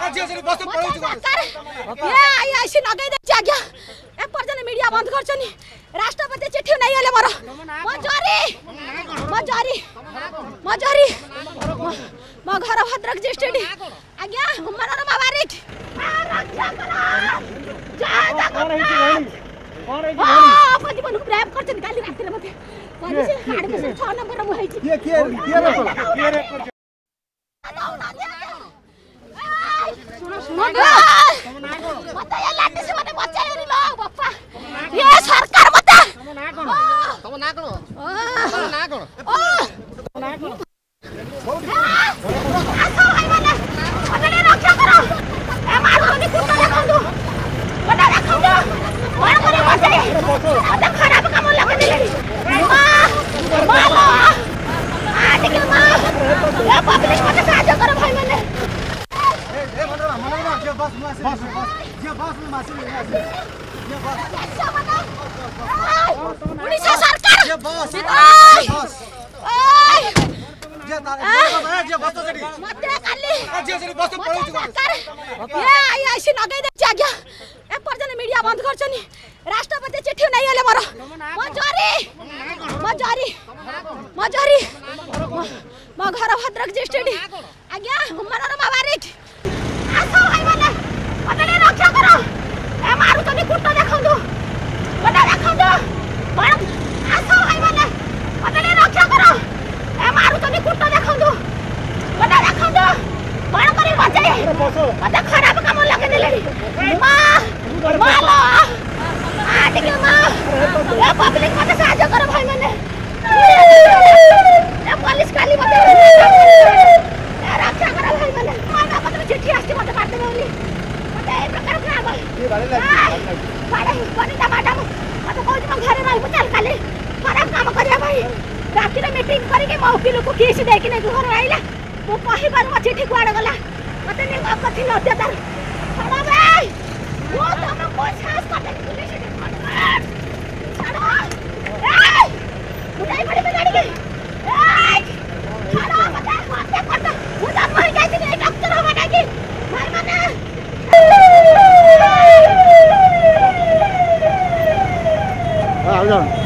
media बंद कर राष्ट्रपति चिट्ठी नहीं आले मोर मजरी मो घर भद्रक डिस्ट्रिक्ट आज्ञा मनोरमा बारिक जीवन को प्रेम करछन काली रात रे मते पुलिस गाड़ी में 6 नंबर में है सुनो मते ये लाठी से मते बचाई रे लो बापा ये सरकार मते तुम ना करो आसो भाई माने रक्षा करो ए मारो नि कुत्ता देखंदु बड़ा देखंदु और करे बचाई अते खराब काम लगे दिले मालो आटिक मां ये पब्लिक मते साहाय्य करो भाई माने बस में मासी उड़ीसा सरकार ये बस मते खाली ये आईसी नगई दे आज्ञा ए पर्जन मीडिया बंद करछनी राष्ट्रपति चिट्ठी नहीं आले मोर मजरी मो घर भद्रक डिस्ट्रिक्ट आज्ञा मनोरमा बारिक आसो भाई माने मते रक्षा करो ए मारू तो नि कुत्ता देखंदु बड़ा देखंदु आसो भाई माने मते रक्षा करो ए मारू तो नि कुत्ता देखंदु बड़ा देखंदु बड़ा करे बचाई मते खराब काम लगे दिले मालो आटिक मां ए पब्लिक मते साहाय्य करो भाई माने ए पुलिस काली मते रक्षा करो भाई माने माना पत्र चिट्ठी आस्ती मते काटे बोली मते ए प्रकार खराब ये बाले बाड़ी मैडम मते कहू हम घरे रही चल काली खराब काम करिया भाई राति रे मीटिंग करी के मौकिल को केस दे के नहीं घर आइला वो कहि बार म चिट्ठी कुआड़ गला मते नहीं बाप कथि लड्या तार छड़ा भाई वो तो हम कोई साहस करते पुलिस ने छड़ा ए उठाई बड़ी गाड़ी के ए छड़ा मते करता वो तो मर गई थी डॉक्टर हो गया कि भाई माने आ जाओ